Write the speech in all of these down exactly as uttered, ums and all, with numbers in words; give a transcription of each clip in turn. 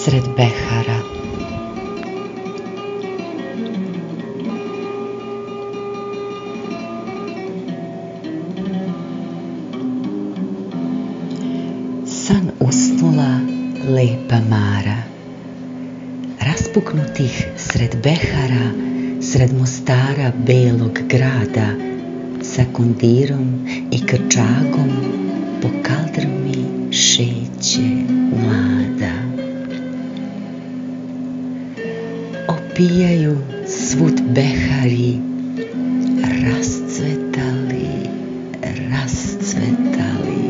sred behara. San usnula lepa Mara, raspuknutih sred behara, sred Mostara belog grada, sa kondirom i krčagom po kaldrmi šeće mlada. Opijaju svud behari, rascvetali, rascvetali.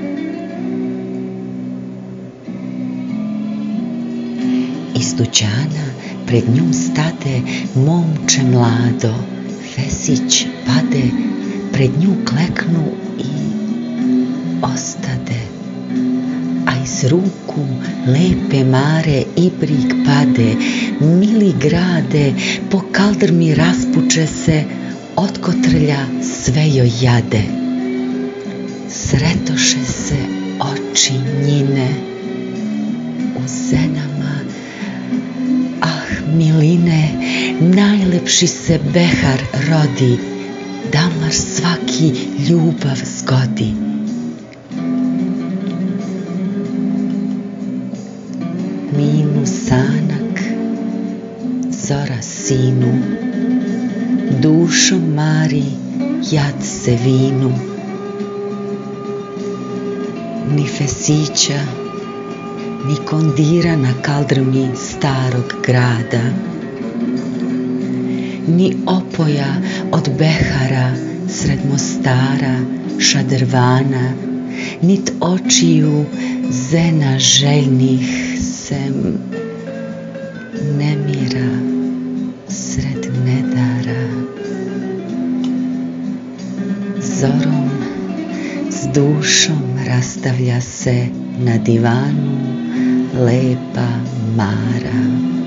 Iz dućana pred njom stade momče mlado, Fesić pade, pred nju kleknu i ostade. A iz ruku lepe Mare ibrik pade, mili grade, po kaldrmi raspuče se, otkotrlja sve joj jade. Sretoše se oči njine u zenama, ah miline, najlepši se behar rodi, damar svaki ljubav zgodi. Minu sanak, zora sinu, dušom Mari jad se vinu. Ni Fesića, ni kondira na kaldrmi starog grada, ni opoja od behara sred Mostara šadrvana, nit očiju zena željnih sem nemira sred nedara. Zorom s dušom rastavlja se na divanu lepa Mara.